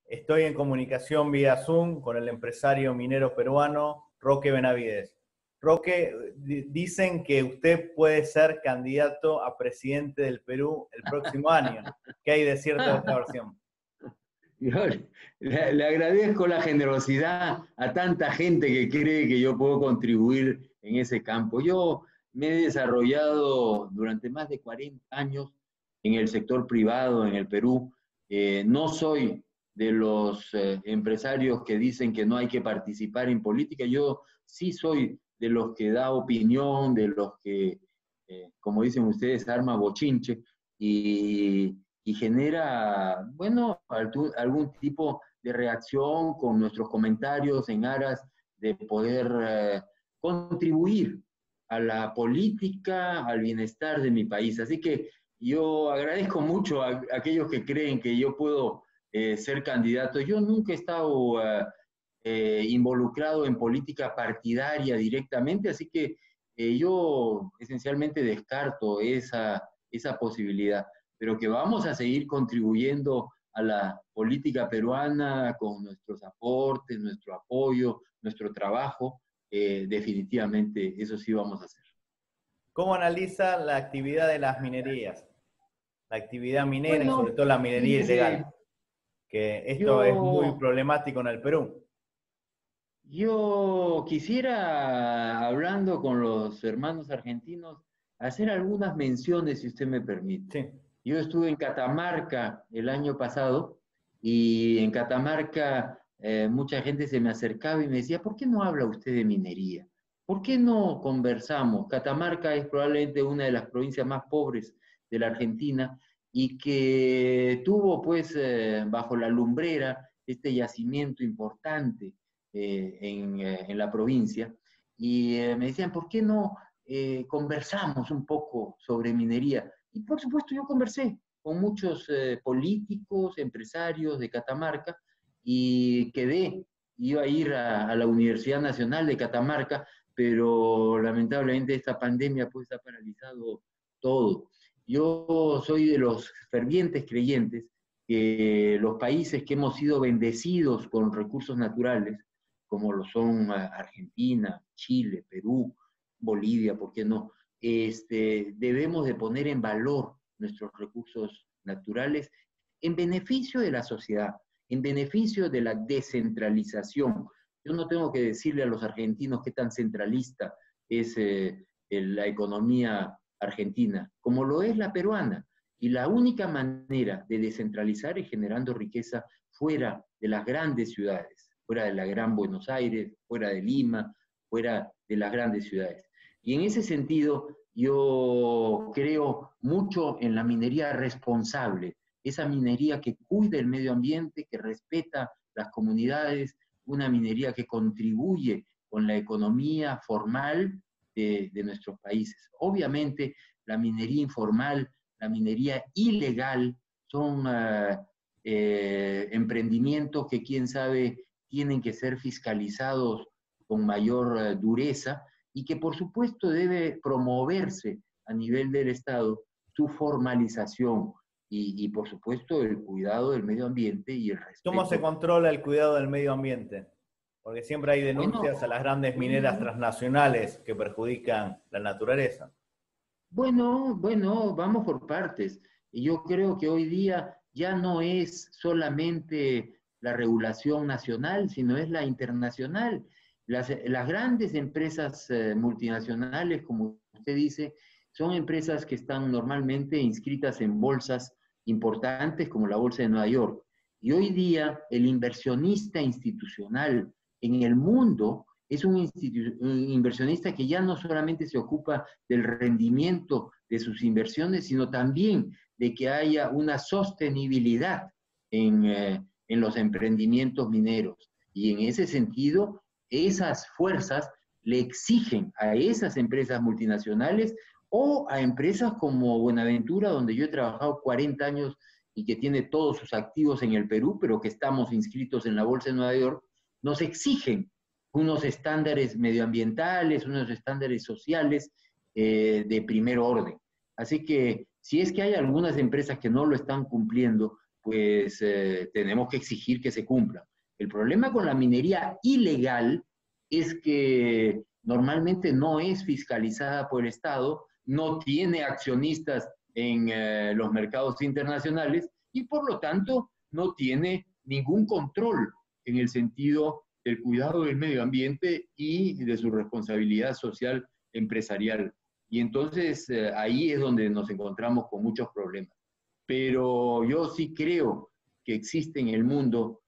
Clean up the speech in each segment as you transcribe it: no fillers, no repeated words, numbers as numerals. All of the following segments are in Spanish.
Estoy en comunicación vía Zoom con el empresario minero peruano Roque Benavides. Roque, dicen que usted puede ser candidato a presidente del Perú el próximo año. ¿Qué hay de cierto de esta versión? Yo le agradezco la generosidad a tanta gente que cree que yo puedo contribuir en ese campo. Yo me he desarrollado durante más de 40 años en el sector privado en el Perú. No soy de los empresarios que dicen que no hay que participar en política. Yo sí soy de los que da opinión, de los que, como dicen ustedes, arma bochinche y genera, bueno, algún tipo de reacción con nuestros comentarios en aras de poder contribuir a la política, al bienestar de mi país. Así que yo agradezco mucho a aquellos que creen que yo puedo ser candidato. Yo nunca he estado involucrado en política partidaria directamente, así que yo esencialmente descarto esa posibilidad, pero que vamos a seguir contribuyendo a la política peruana con nuestros aportes, nuestro apoyo, nuestro trabajo, definitivamente eso sí vamos a hacer. ¿Cómo analiza la actividad de las minerías? La actividad minera y sobre Bueno, todo la minería fíjese, ilegal, que esto es muy yo, problemático en el Perú. yo quisiera, hablando con los hermanos argentinos, hacer algunas menciones, si usted me permite. Sí. Yo estuve en Catamarca el año pasado y en Catamarca mucha gente se me acercaba y me decía, ¿por qué no habla usted de minería? ¿Por qué no conversamos? Catamarca es probablemente una de las provincias más pobres de la Argentina y que tuvo pues bajo la lumbrera este yacimiento importante en la provincia. Y me decían, ¿por qué no conversamos un poco sobre minería? Y por supuesto yo conversé con muchos políticos, empresarios de Catamarca y quedé, iba a ir a la Universidad Nacional de Catamarca, pero lamentablemente esta pandemia pues ha paralizado todo. Yo soy de los fervientes creyentes que los países que hemos sido bendecidos con recursos naturales, como lo son Argentina, Chile, Perú, Bolivia, ¿por qué no? Debemos de poner en valor nuestros recursos naturales en beneficio de la sociedad, en beneficio de la descentralización. Yo no tengo que decirle a los argentinos qué tan centralista es la economía argentina, como lo es la peruana. Y la única manera de descentralizar es generando riqueza fuera de las grandes ciudades, fuera de la Gran Buenos Aires, fuera de Lima, fuera de las grandes ciudades. Y en ese sentido, yo creo mucho en la minería responsable, esa minería que cuida el medio ambiente, que respeta las comunidades, una minería que contribuye con la economía formal de nuestros países. Obviamente, la minería informal, la minería ilegal son emprendimientos que quién sabe tienen que ser fiscalizados con mayor dureza y que por supuesto debe promoverse a nivel del Estado su formalización y por supuesto el cuidado del medio ambiente y el ¿Cómo se respeto. controla el cuidado del medio ambiente? Porque siempre hay Bueno, denuncias a las grandes mineras bueno, transnacionales que perjudican la naturaleza. bueno, vamos por partes. Y yo creo que hoy día ya no es solamente la regulación nacional, sino es la internacional. Las grandes empresas multinacionales, como usted dice, son empresas que están normalmente inscritas en bolsas importantes como la Bolsa de Nueva York. Y hoy día el inversionista institucional en el mundo es un inversionista que ya no solamente se ocupa del rendimiento de sus inversiones, sino también de que haya una sostenibilidad en los emprendimientos mineros. Y en ese sentido, esas fuerzas le exigen a esas empresas multinacionales o a empresas como Buenaventura, donde yo he trabajado 40 años y que tiene todos sus activos en el Perú, pero que estamos inscritos en la Bolsa de Nueva York, nos exigen unos estándares medioambientales, unos estándares sociales de primer orden. Así que si es que hay algunas empresas que no lo están cumpliendo, pues tenemos que exigir que se cumplan. El problema con la minería ilegal es que normalmente no es fiscalizada por el Estado, no tiene accionistas en los mercados internacionales y por lo tanto no tiene ningún control en el sentido del cuidado del medio ambiente y de su responsabilidad social empresarial. Y entonces ahí es donde nos encontramos con muchos problemas. Pero yo sí creo que existe en el mundo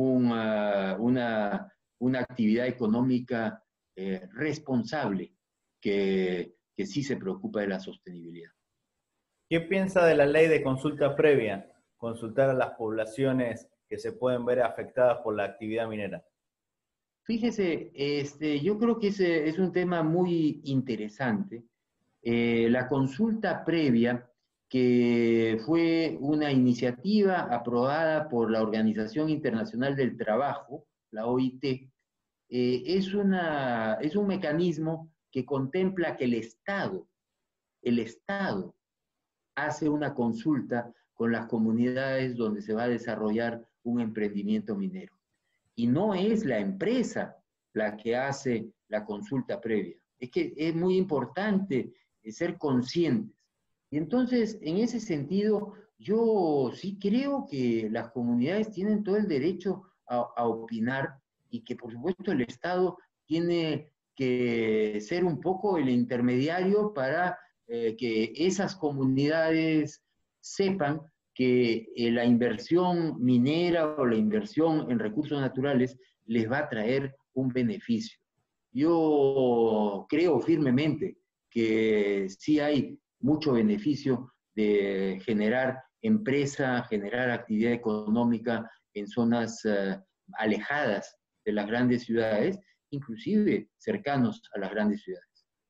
una actividad económica responsable que sí se preocupa de la sostenibilidad. ¿Qué piensa de la ley de consulta previa? Consultar a las poblaciones que se pueden ver afectadas por la actividad minera. Fíjese, yo creo que ese es un tema muy interesante. La consulta previa, que fue una iniciativa aprobada por la Organización Internacional del Trabajo, la OIT, es un mecanismo que contempla que el Estado hace una consulta con las comunidades donde se va a desarrollar un emprendimiento minero. Y no es la empresa la que hace la consulta previa. Es que es muy importante ser conscientes. Y entonces, en ese sentido, yo sí creo que las comunidades tienen todo el derecho a opinar y que, por supuesto, el Estado tiene que ser un poco el intermediario para que esas comunidades sepan que la inversión minera o la inversión en recursos naturales les va a traer un beneficio. Yo creo firmemente que sí hay mucho beneficio de generar empresa, generar actividad económica en zonas alejadas de las grandes ciudades, inclusive cercanos a las grandes ciudades.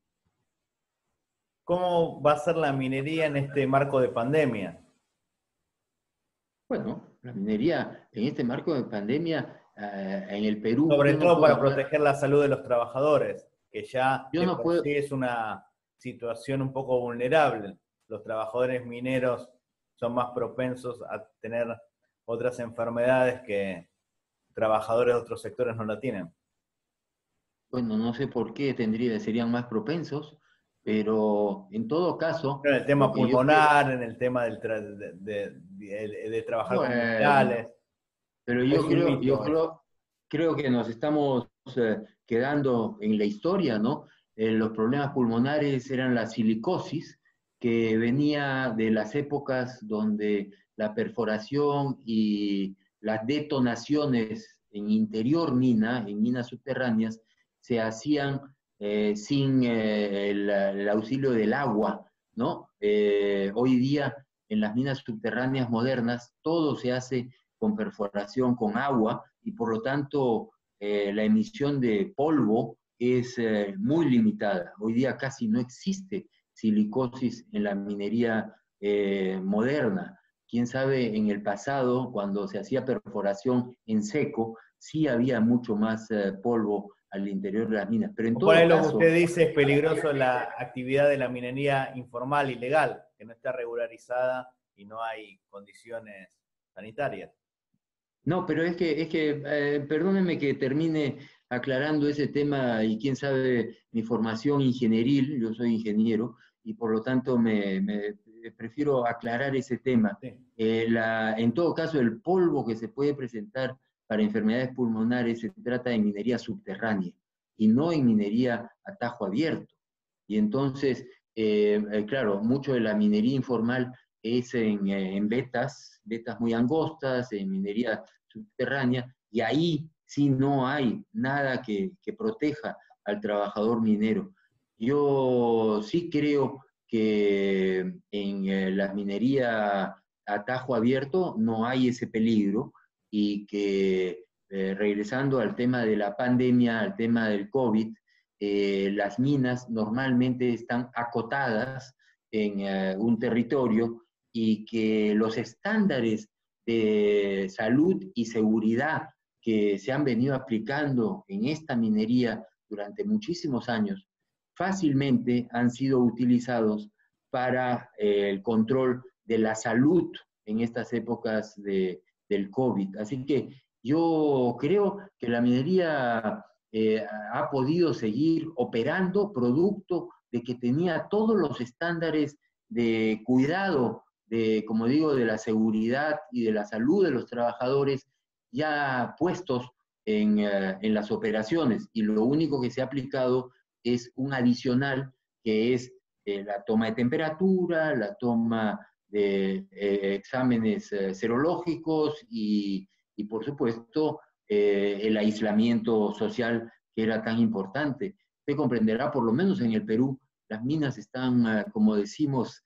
¿Cómo va a ser la minería en este marco de pandemia? Bueno, la minería en este marco de pandemia en el Perú, Sobre yo no todo puedo para hablar, proteger la salud de los trabajadores, que ya yo de no por puedo, sí es una situación un poco vulnerable. Los trabajadores mineros son más propensos a tener otras enfermedades que trabajadores de otros sectores no la tienen. bueno, no sé por qué serían más propensos, pero en todo caso, En el lo tema que yo quiero, pulmonar, en el tema de trabajar con bueno, metales, pero o es un yo mito eso. creo que nos estamos quedando en la historia, ¿no? Los problemas pulmonares eran la silicosis, que venía de las épocas donde la perforación y las detonaciones en interior mina, en minas subterráneas, se hacían sin el auxilio del agua, ¿no? Hoy día en las minas subterráneas modernas todo se hace con perforación con agua y por lo tanto la emisión de polvo es muy limitada. Hoy día casi no existe silicosis en la minería moderna. Quién sabe, en el pasado, cuando se hacía perforación en seco, sí había mucho más polvo al interior de las minas. Pero en Por ahí todo lo que caso, usted dice es peligroso la actividad de la minería informal, ilegal, que no está regularizada y no hay condiciones sanitarias. no, pero perdónenme que termine aclarando ese tema y quién sabe mi formación ingenieril, yo soy ingeniero y por lo tanto me prefiero aclarar ese tema. Sí. En todo caso, el polvo que se puede presentar para enfermedades pulmonares se trata de minería subterránea y no en minería a tajo abierto. Y entonces, claro, mucho de la minería informal es en vetas muy angostas, en minería subterránea, y ahí sí no hay nada que proteja al trabajador minero. Yo sí creo que en la minería a tajo abierto no hay ese peligro y que regresando al tema de la pandemia, al tema del COVID, las minas normalmente están acotadas en un territorio y que los estándares de salud y seguridad que se han venido aplicando en esta minería durante muchísimos años, fácilmente han sido utilizados para el control de la salud en estas épocas del COVID. Así que yo creo que la minería ha podido seguir operando producto de que tenía todos los estándares de cuidado, como digo, de la seguridad y de la salud de los trabajadores ya puestos en las operaciones. Y lo único que se ha aplicado es un adicional, que es la toma de temperatura, la toma de exámenes serológicos y por supuesto, el aislamiento social que era tan importante. Usted comprenderá, por lo menos en el Perú, las minas están, como decimos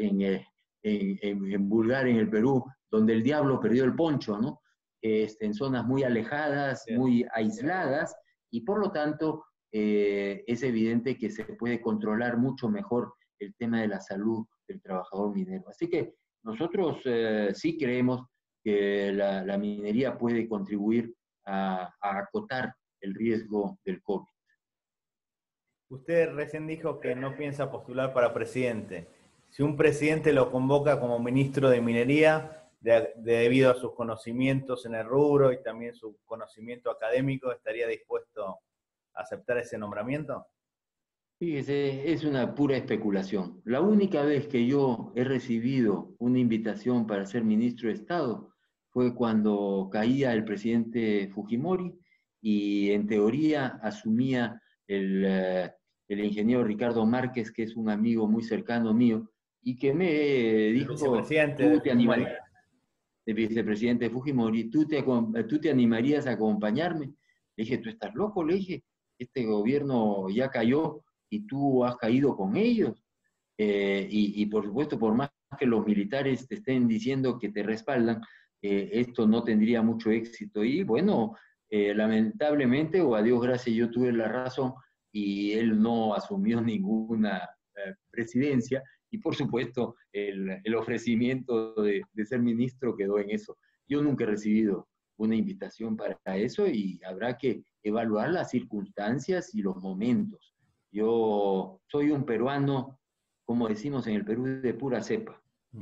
en vulgar en el Perú, donde el diablo perdió el poncho, ¿no? En zonas muy alejadas, muy aisladas, y por lo tanto es evidente que se puede controlar mucho mejor el tema de la salud del trabajador minero. Así que nosotros sí creemos que la minería puede contribuir a acotar el riesgo del COVID. Usted recién dijo que no piensa postular para presidente. Si un presidente lo convoca como ministro de Minería, debido a sus conocimientos en el rubro y también su conocimiento académico, ¿estaría dispuesto a aceptar ese nombramiento? Fíjese, es una pura especulación. La única vez que yo he recibido una invitación para ser ministro de Estado fue cuando caía el presidente Fujimori y en teoría asumía el ingeniero Ricardo Márquez, que es un amigo muy cercano mío, y que me dijo, vicepresidente tú de te Fujimori. animarías, el vicepresidente Fujimori, tú te animarías a acompañarme. Le dije, ¿tú estás loco? Le dije, este gobierno ya cayó y tú has caído con ellos. Y por supuesto, por más que los militares te estén diciendo que te respaldan, esto no tendría mucho éxito. Y bueno, lamentablemente, o a Dios gracias, yo tuve la razón y él no asumió ninguna presidencia. Y por supuesto, el ofrecimiento de ser ministro quedó en eso. Yo nunca he recibido una invitación para eso y habrá que evaluar las circunstancias y los momentos. Yo soy un peruano, como decimos en el Perú, de pura cepa.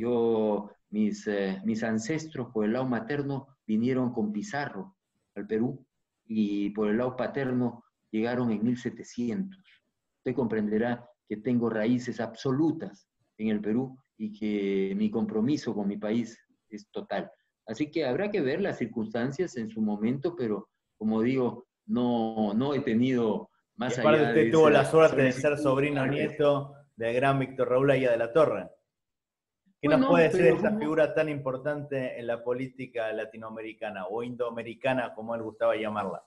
Mis ancestros por el lado materno vinieron con Pizarro al Perú y por el lado paterno llegaron en 1700. Usted comprenderá que tengo raíces absolutas en el Perú y que mi compromiso con mi país es total. Así que habrá que ver las circunstancias en su momento, pero como digo, no he tenido más allá Usted de tuvo la esa suerte de ser solicitud. sobrino nieto del gran Víctor Raúl Aya de la Torre. ¿Qué nos puede Bueno, decir de pero esta figura tan importante en la política latinoamericana o indoamericana, como él gustaba llamarla?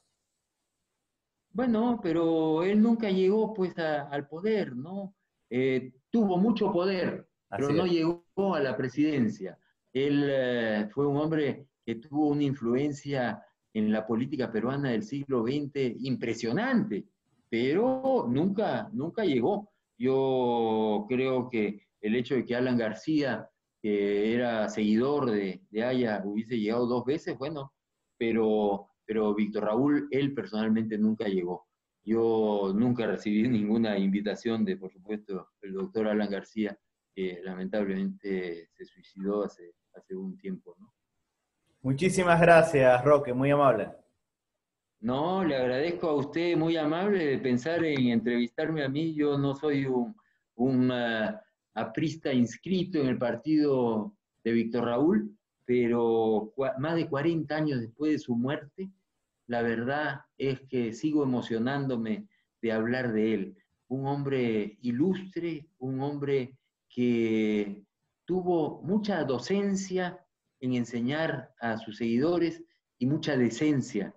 bueno, pero él nunca llegó pues al poder, ¿no? Tuvo mucho poder, pero Así no es. llegó a la presidencia. Él fue un hombre que tuvo una influencia en la política peruana del siglo XX impresionante, pero nunca llegó. Yo creo que el hecho de que Alan García, que era seguidor de Haya, hubiese llegado 2 veces, bueno, pero Víctor Raúl, él personalmente nunca llegó. Yo nunca recibí ninguna invitación de, por supuesto, el doctor Alan García, que lamentablemente se suicidó hace un tiempo, ¿no? Muchísimas gracias, Roque, muy amable. No, le agradezco a usted, muy amable, de pensar en entrevistarme a mí. Yo no soy un aprista inscrito en el partido de Víctor Raúl, pero más de 40 años después de su muerte, la verdad es que sigo emocionándome de hablar de él. Un hombre ilustre, un hombre que tuvo mucha docencia en enseñar a sus seguidores y mucha decencia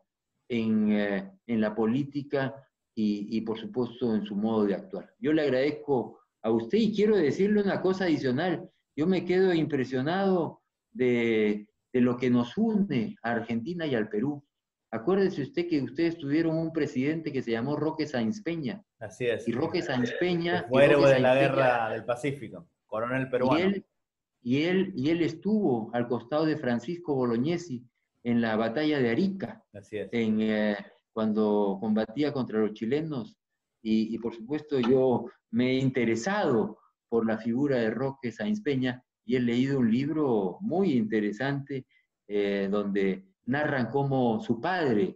en la política y por supuesto en su modo de actuar. Yo le agradezco a usted y quiero decirle una cosa adicional. Yo me quedo impresionado de lo que nos une a Argentina y al Perú. Acuérdese usted que ustedes tuvieron un presidente que se llamó Roque Sáenz Peña. Así es. Y Roque Sáenz Peña, Fue héroe de la guerra del Pacífico, coronel y peruano. él, y él estuvo al costado de Francisco Bolognesi en la batalla de Arica, Así es. cuando combatía contra los chilenos. Y por supuesto yo me he interesado por la figura de Roque Sáenz Peña y he leído un libro muy interesante donde narran cómo su padre,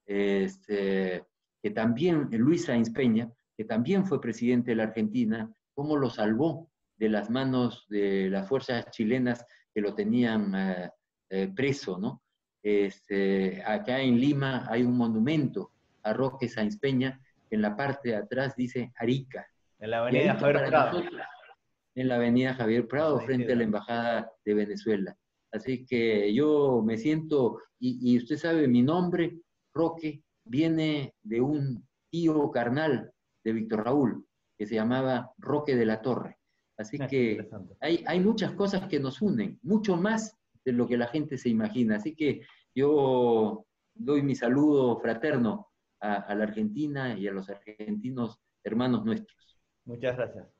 que también, Luis Sáenz Peña, que también fue presidente de la Argentina, cómo lo salvó de las manos de las fuerzas chilenas que lo tenían preso, ¿no? Acá en Lima hay un monumento a Roque Sáenz Peña, que en la parte de atrás dice Arica. En la Y avenida Arica Javier para Prado. nosotros, en la avenida Javier En Prado, San frente a la Isidro. Embajada de Venezuela. Así que yo me siento, y usted sabe, mi nombre, Roque, viene de un tío carnal de Víctor Raúl, que se llamaba Roque de la Torre. Así Qué que interesante. hay muchas cosas que nos unen, mucho más de lo que la gente se imagina. Así que yo doy mi saludo fraterno a la Argentina y a los argentinos hermanos nuestros. Muchas gracias.